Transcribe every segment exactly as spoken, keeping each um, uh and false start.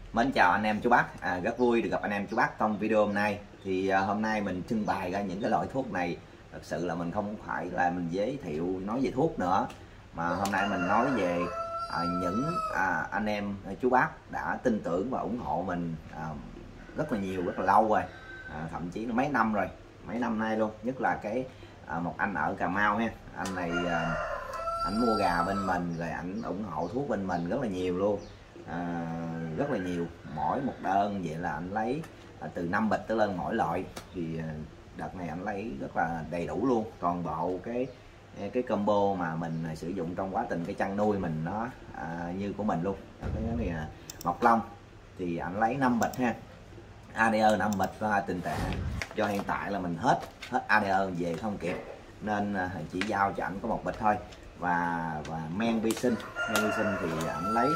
Mến chào anh em chú bác, à, rất vui được gặp anh em chú bác trong video hôm nay. Thì à, hôm nay mình trưng bày ra những cái loại thuốc này. Thật sự là mình không phải là mình giới thiệu nói về thuốc nữa, mà hôm nay mình nói về à, những à, anh em chú bác đã tin tưởng và ủng hộ mình à, rất là nhiều, rất là lâu rồi, à, thậm chí là mấy năm rồi, mấy năm nay luôn. Nhất là cái à, một anh ở Cà Mau ha, anh này à, anh mua gà bên mình rồi anh ủng hộ thuốc bên mình rất là nhiều luôn. À, rất là nhiều, mỗi một đơn vậy là anh lấy à, từ năm bịch tới lên mỗi loại. Thì à, đợt này anh lấy rất là đầy đủ luôn, toàn bộ cái cái combo mà mình sử dụng trong quá trình cái chăn nuôi mình nó à, như của mình luôn. Cái này là Mộc Long thì anh lấy năm bịch ha, a đê e năm bịch. Và tình trạng do hiện tại là mình hết hết a đê e về không kịp nên à, chỉ giao cho anh có một bịch thôi. Và và men vi sinh, men vi sinh thì anh lấy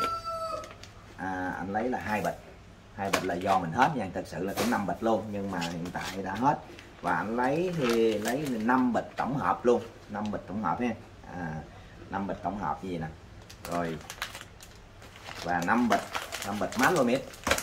À, anh lấy là hai bịch, hai bịch là do mình hết nha, thật sự là cũng năm bịch luôn nhưng mà hiện tại đã hết. Và anh lấy thì lấy năm bịch tổng hợp luôn, năm bịch tổng hợp ha, à, năm bịch tổng hợp như vậy nè, rồi và năm bịch năm bịch Malamid,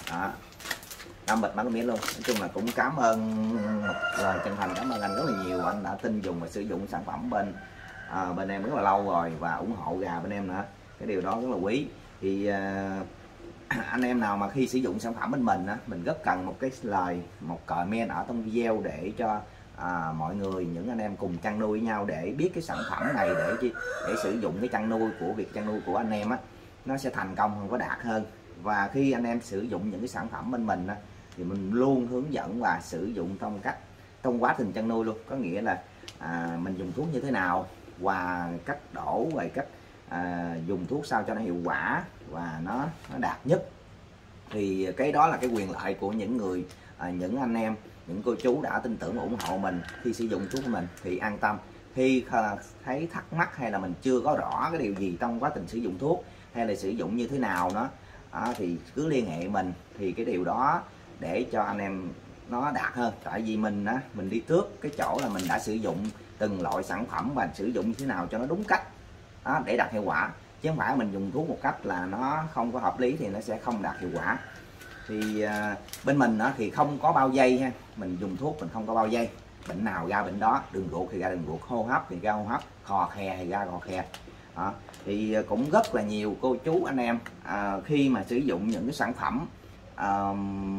năm bịch Malamid luôn. Nói chung là cũng cảm ơn một lời chân thành, cảm ơn anh rất là nhiều. Anh đã tin dùng và sử dụng sản phẩm bên à, bên em rất là lâu rồi và ủng hộ gà bên em nữa, cái điều đó rất là quý. Thì à, anh em nào mà khi sử dụng sản phẩm bên mình á, mình rất cần một cái lời, một comment ở trong video để cho à, mọi người, những anh em cùng chăn nuôi với nhau để biết cái sản phẩm này để chi để sử dụng cái chăn nuôi của việc chăn nuôi của anh em á, nó sẽ thành công hơn, có đạt hơn. Và khi anh em sử dụng những cái sản phẩm bên mình á, thì mình luôn hướng dẫn và sử dụng trong cách trong quá trình chăn nuôi luôn, có nghĩa là à, mình dùng thuốc như thế nào và cách đổ, về cách à, dùng thuốc sao cho nó hiệu quả và nó nó đạt nhất. Thì cái đó là cái quyền lợi của những người à, những anh em, những cô chú đã tin tưởng và ủng hộ mình khi sử dụng thuốc của mình thì an tâm. Khi thấy thắc mắc hay là mình chưa có rõ cái điều gì trong quá trình sử dụng thuốc hay là sử dụng như thế nào nó à, thì cứ liên hệ mình, thì cái điều đó để cho anh em nó đạt hơn. Tại vì mình á, mình đi trước cái chỗ là mình đã sử dụng từng loại sản phẩm và sử dụng như thế nào cho nó đúng cách đó, để đạt hiệu quả, chứ không phải mình dùng thuốc một cách là nó không có hợp lý thì nó sẽ không đạt hiệu quả. Thì à, bên mình đó thì không có bao dây ha, mình dùng thuốc mình không có bao dây, bệnh nào ra bệnh đó, đường ruột thì ra đường ruột, hô hấp thì ra hô hấp, khò khè thì ra khò khè đó. Thì cũng rất là nhiều cô chú anh em à, khi mà sử dụng những cái sản phẩm à,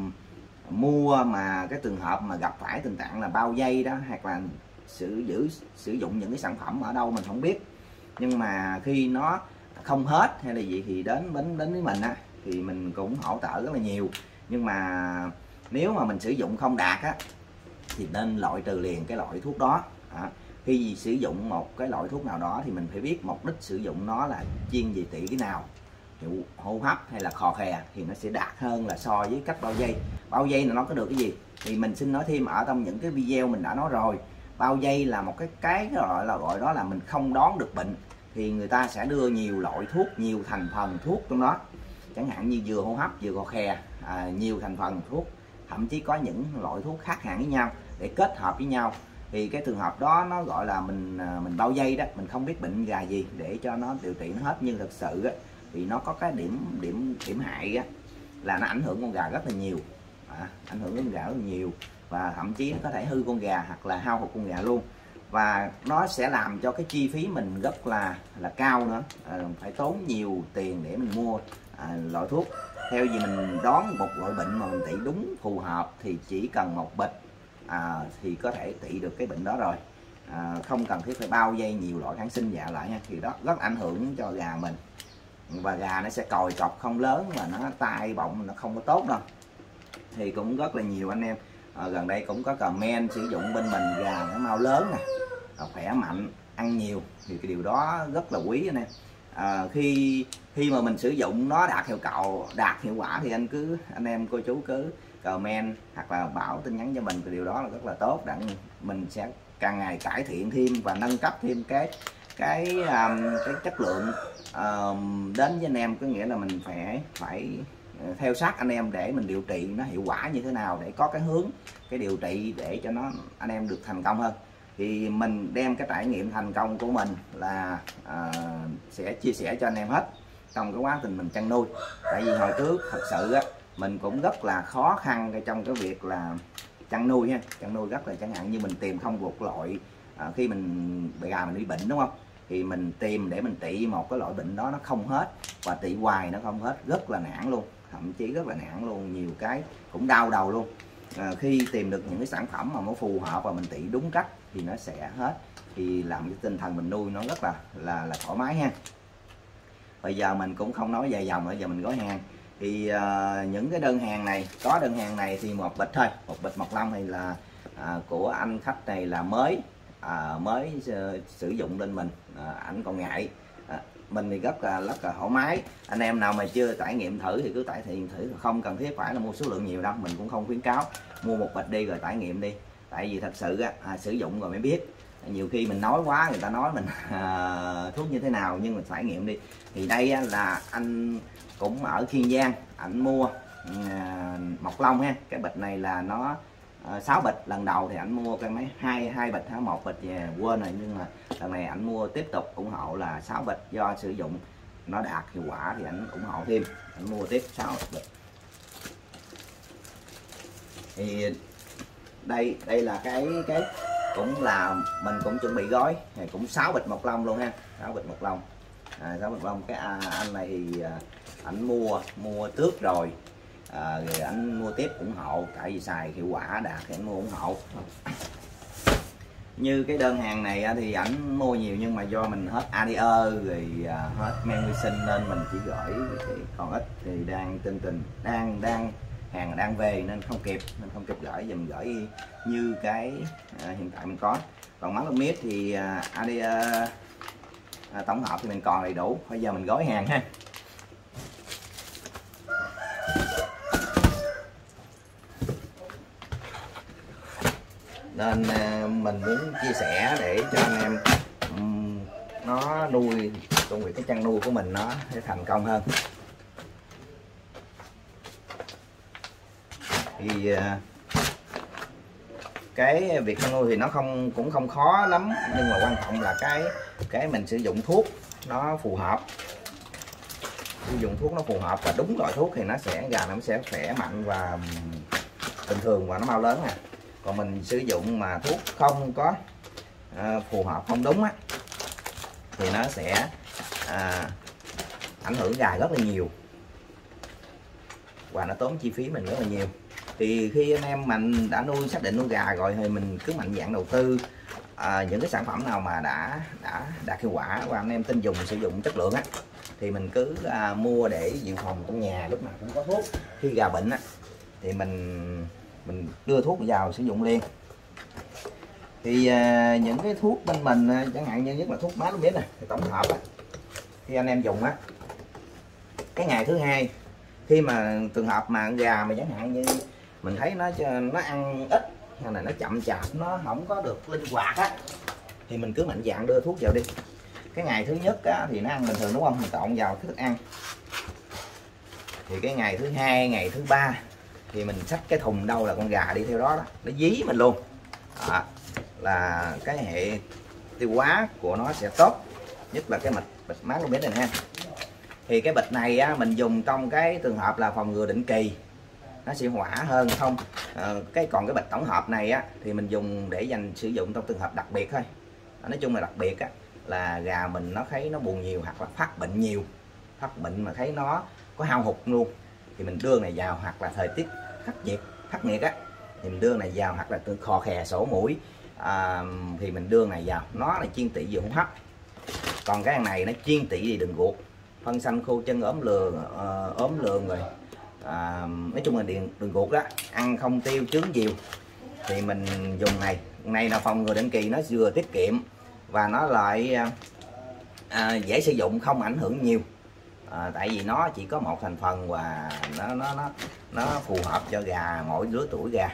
mua mà cái trường hợp mà gặp phải tình trạng là bao dây đó, hoặc là sử giữ sử dụng những cái sản phẩm ở đâu mình không biết, nhưng mà khi nó không hết hay là gì thì đến đến đến với mình á, thì mình cũng hỗ trợ rất là nhiều. Nhưng mà nếu mà mình sử dụng không đạt á, thì nên loại trừ liền cái loại thuốc đó. À, khi sử dụng một cái loại thuốc nào đó thì mình phải biết mục đích sử dụng nó là chuyên về trị cái nào, hiệu hô hấp hay là khò khè, thì nó sẽ đạt hơn là so với cách bao dây. Bao dây là nó có được cái gì thì mình xin nói thêm ở trong những cái video mình đã nói rồi. Bao dây là một cái cái gọi là gọi đó là mình không đoán được bệnh, thì người ta sẽ đưa nhiều loại thuốc, nhiều thành phần thuốc trong đó, chẳng hạn như vừa hô hấp vừa khò khè, à, nhiều thành phần thuốc, thậm chí có những loại thuốc khác hẳn với nhau để kết hợp với nhau. Thì cái trường hợp đó nó gọi là mình mình bao dây đó, mình không biết bệnh gà gì để cho nó điều trị nó hết. Nhưng thực sự á, thì nó có cái điểm điểm điểm hại á, là nó ảnh hưởng con gà rất là nhiều, à, ảnh hưởng đến gà rất là nhiều, và thậm chí nó có thể hư con gà hoặc là hao hụt con gà luôn. Và nó sẽ làm cho cái chi phí mình rất là là cao nữa, à, phải tốn nhiều tiền để mình mua à, loại thuốc. Theo gì mình đoán một loại bệnh mà mình trị đúng phù hợp thì chỉ cần một bịch à, thì có thể trị được cái bệnh đó rồi, à, không cần thiết phải bao dây nhiều loại kháng sinh dạ lại nha. Thì đó rất ảnh hưởng cho gà mình, và gà nó sẽ còi cọc không lớn mà nó tai bọng nó không có tốt đâu. Thì cũng rất là nhiều anh em à, gần đây cũng có comment sử dụng bên mình gà nó mau lớn nè, khỏe mạnh, ăn nhiều, thì cái điều đó rất là quý anh em. À, khi khi mà mình sử dụng nó đạt hiệu cầu đạt hiệu quả thì anh cứ anh em cô chú cứ comment hoặc là bảo tin nhắn cho mình, cái điều đó là rất là tốt, đặng mình sẽ càng ngày cải thiện thêm và nâng cấp thêm cái cái um, cái chất lượng um, đến với anh em. Có nghĩa là mình phải phải theo sát anh em để mình điều trị nó hiệu quả như thế nào, để có cái hướng cái điều trị để cho nó anh em được thành công hơn. Thì mình đem cái trải nghiệm thành công của mình là à, sẽ chia sẻ cho anh em hết trong cái quá trình mình chăn nuôi. Tại vì hồi trước thật sự á, mình cũng rất là khó khăn trong cái việc là chăn nuôi ha, chăn nuôi rất là, chẳng hạn như mình tìm không một loại à, khi mình gà mình bị bệnh đúng không, thì mình tìm để mình trị một cái loại bệnh đó nó không hết, và trị hoài nó không hết, rất là nản luôn, thậm chí rất là nản luôn, nhiều cái cũng đau đầu luôn. À, khi tìm được những cái sản phẩm mà nó phù hợp và mình trị đúng cách thì nó sẽ hết, thì làm cái tinh thần mình nuôi nó rất là là là thoải mái ha. Bây giờ mình cũng không nói dài dòng nữa, giờ mình gói hàng. Thì uh, những cái đơn hàng này, có đơn hàng này thì một bịch thôi, một bịch mọc lông này là uh, của anh khách này là mới uh, mới uh, sử dụng lên mình, uh, ảnh còn ngại. uh, mình thì rất là rất là thoải mái. Anh em nào mà chưa trải nghiệm thử thì cứ trải nghiệm thử, không cần thiết phải là mua số lượng nhiều đâu, mình cũng không khuyến cáo mua một bịch đi rồi trải nghiệm đi, tại vì thật sự á, à, sử dụng rồi mới biết. Nhiều khi mình nói quá, người ta nói mình à, thuốc như thế nào, nhưng mình trải nghiệm đi. Thì đây á, là anh cũng ở Kiên Giang, ảnh mua à, mọc lông ha. Cái bịch này là nó à, sáu bịch, lần đầu thì ảnh mua cái mấy hai hai bịch hả, một bịch về quên rồi, nhưng mà lần này ảnh mua tiếp tục ủng hộ là sáu bịch, do sử dụng nó đạt hiệu quả thì ảnh ủng hộ thêm, ảnh mua tiếp sáu bịch. Thì đây đây là cái cái cũng là mình cũng chuẩn bị gói thì cũng sáu bịch mọc lông luôn ha, sáu bịch mọc lông, à, sáu bịch lông. Cái à, anh này thì à, ảnh mua mua trước rồi, à, rồi ảnh mua tiếp ủng hộ, tại vì xài hiệu quả đạt thì ảnh mua ủng hộ. Như cái đơn hàng này thì ảnh mua nhiều, nhưng mà do mình hết a đê e rồi à, hết men vi sinh nên mình chỉ gửi, thì còn ít thì đang tinh tình đang đang hàng đang về nên không kịp, nên không kịp gửi, giờ mình gửi như cái à, hiện tại mình có. Còn máu mít thì à, a đê e à, tổng hợp thì mình còn đầy đủ. Bây giờ mình gói hàng ha. Nên à, mình muốn chia sẻ để cho anh em um, nó nuôi công việc cái chăn nuôi của mình nó sẽ thành công hơn. Thì cái việc chăn nuôi thì nó không cũng không khó lắm, nhưng mà quan trọng là cái cái mình sử dụng thuốc nó phù hợp, sử dụng thuốc nó phù hợp và đúng loại thuốc thì nó sẽ gà nó sẽ khỏe mạnh và bình thường và nó mau lớn nè. Còn mình sử dụng mà thuốc không có uh, phù hợp, không đúng á, thì nó sẽ uh, ảnh hưởng gà rất là nhiều và nó tốn chi phí mình rất là nhiều. Thì khi anh em mình đã nuôi, xác định nuôi gà rồi thì mình cứ mạnh dạn đầu tư à, những cái sản phẩm nào mà đã đã đạt hiệu quả và anh em tin dùng, sử dụng chất lượng á, thì mình cứ à, mua để dự phòng trong nhà, lúc nào cũng có thuốc. Khi gà bệnh á thì mình mình đưa thuốc vào sử dụng liền. Thì à, những cái thuốc bên mình chẳng hạn như nhất là thuốc mát biết nè, tổng hợp á, khi anh em dùng á, cái ngày thứ hai khi mà trường hợp mà gà mà chẳng hạn như mình thấy nó nó ăn ít hay là nó chậm chạp, nó không có được linh hoạt á, thì mình cứ mạnh dạn đưa thuốc vào đi. Cái ngày thứ nhất á, thì nó ăn bình thường đúng không, mình trộn vào cái thức ăn. Thì cái ngày thứ hai, ngày thứ ba thì mình xách cái thùng đâu là con gà đi theo đó, đó. Nó dí mình luôn à, là cái hệ tiêu hóa của nó sẽ tốt, nhất là cái mạch bịch mát của bé này ha. Thì cái bịch này á, mình dùng trong cái trường hợp là phòng ngừa định kỳ, nó sẽ hỏa hơn không. À, cái còn cái bịch tổng hợp này á thì mình dùng để dành sử dụng trong trường hợp đặc biệt thôi. À, nói chung là đặc biệt á, là gà mình nó thấy nó buồn nhiều hoặc là phát bệnh nhiều, phát bệnh mà thấy nó có hao hụt luôn, thì mình đưa này vào, hoặc là thời tiết khắc nghiệt khắc nghiệt á thì mình đưa này vào, hoặc là khò khè sổ mũi à, thì mình đưa này vào. Nó là chuyên trị về hô hấp, còn cái này nó chuyên trị gì đường ruột, phân xanh khô chân, ốm lường uh, ốm lường rồi à, nói chung là điện đường ruột đó, ăn không tiêu chướng nhiều thì mình dùng này. Này là phòng ngừa định kỳ, nó vừa tiết kiệm và nó lại à, dễ sử dụng, không ảnh hưởng nhiều à, tại vì nó chỉ có một thành phần và nó nó nó nó phù hợp cho gà mỗi lứa tuổi gà.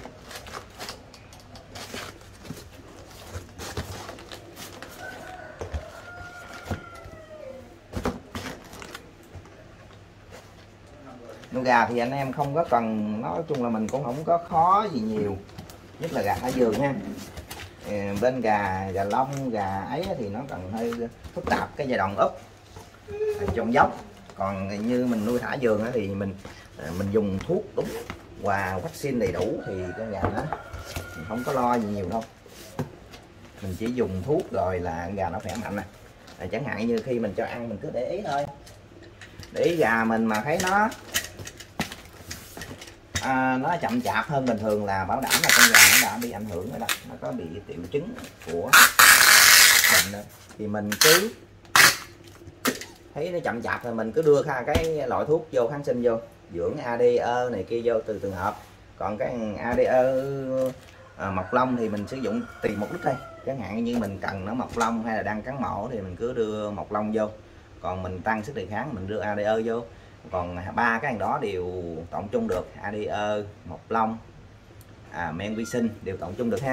Nuôi gà thì anh em không có cần, nói chung là mình cũng không có khó gì nhiều, nhất là gà thả vườn ha. Bên gà gà lông, gà ấy thì nó cần hơi phức tạp cái giai đoạn úp trong dốc. Còn như mình nuôi thả vườn thì mình mình dùng thuốc đúng và vaccine đầy đủ thì con gà nó mình không có lo gì nhiều đâu. Mình chỉ dùng thuốc rồi là con gà nó khỏe mạnh nè. À, chẳng hạn như khi mình cho ăn mình cứ để ý thôi, để ý gà mình mà thấy nó à, nó chậm chạp hơn bình thường là bảo đảm là con gà nó đã bị ảnh hưởng rồi đó, nó có bị triệu chứng của bệnh đó. Thì mình cứ thấy nó chậm chạp thì mình cứ đưa cái loại thuốc vô, kháng sinh vô, dưỡng a đê e này kia vô từ trường hợp. Còn cái a đê e à, mọc lông thì mình sử dụng tùy mục đích đây, chẳng hạn như mình cần nó mọc lông hay là đang cắn mổ thì mình cứ đưa mọc lông vô, còn mình tăng sức đề kháng mình đưa a đê e vô. Còn ba cái hàng đó đều tổng chung được, a đê e, mọc lông, à, men vi sinh đều tổng chung được ha.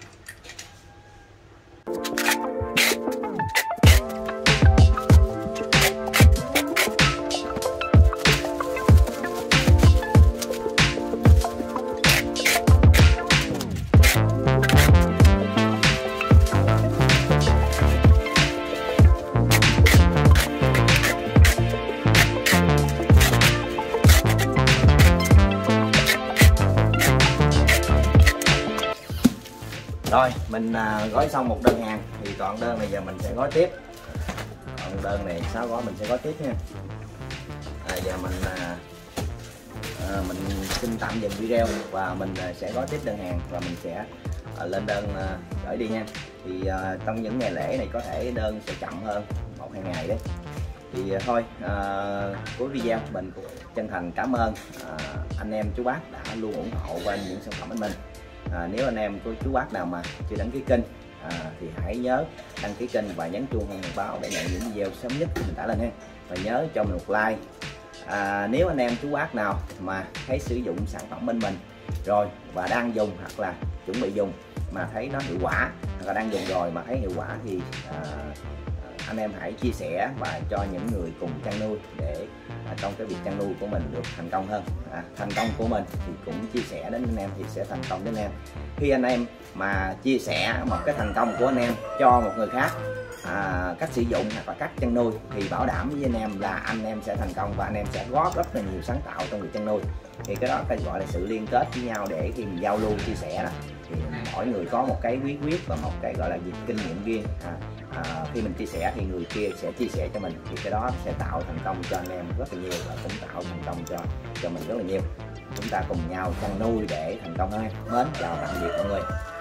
Rồi mình à, gói xong một đơn hàng thì còn đơn này giờ mình sẽ gói tiếp. Còn đơn này sáu gói mình sẽ gói tiếp nha. À, giờ mình à, à, mình xin tạm dừng video và mình à, sẽ gói tiếp đơn hàng và mình sẽ à, lên đơn à, gửi đi nha. Thì à, trong những ngày lễ này có thể đơn sẽ chậm hơn một hai ngày đấy. Thì à, thôi à, cuối video mình cũng chân thành cảm ơn à, anh em chú bác đã luôn ủng hộ bên những sản phẩm của mình. À, nếu anh em có chú bác nào mà chưa đăng ký kênh à, thì hãy nhớ đăng ký kênh và nhấn chuông thông báo để nhận những video sớm nhất mình tải lên ha. Và nhớ cho mình một like. À, nếu anh em chú bác nào mà thấy sử dụng sản phẩm bên mình rồi và đang dùng hoặc là chuẩn bị dùng mà thấy nó hiệu quả, hoặc là đang dùng rồi mà thấy hiệu quả thì à, anh em hãy chia sẻ và cho những người cùng chăn nuôi để à, trong cái việc chăn nuôi của mình được thành công hơn. À, thành công của mình thì cũng chia sẻ đến anh em thì sẽ thành công đến anh em. Khi anh em mà chia sẻ một cái thành công của anh em cho một người khác à, cách sử dụng hoặc là cách chăn nuôi thì bảo đảm với anh em là anh em sẽ thành công và anh em sẽ góp rất là nhiều sáng tạo trong việc chăn nuôi. Thì cái đó cái gọi là sự liên kết với nhau để khi mình giao lưu chia sẻ đó, thì mỗi người có một cái bí quyết và một cái gọi là việc kinh nghiệm riêng. À, à, khi mình chia sẻ thì người kia sẽ chia sẻ cho mình, thì cái đó sẽ tạo thành công cho anh em rất là nhiều và cũng tạo thành công cho cho mình rất là nhiều. Chúng ta cùng nhau chăn nuôi để thành công hơn. Mến chào tạm biệt mọi người.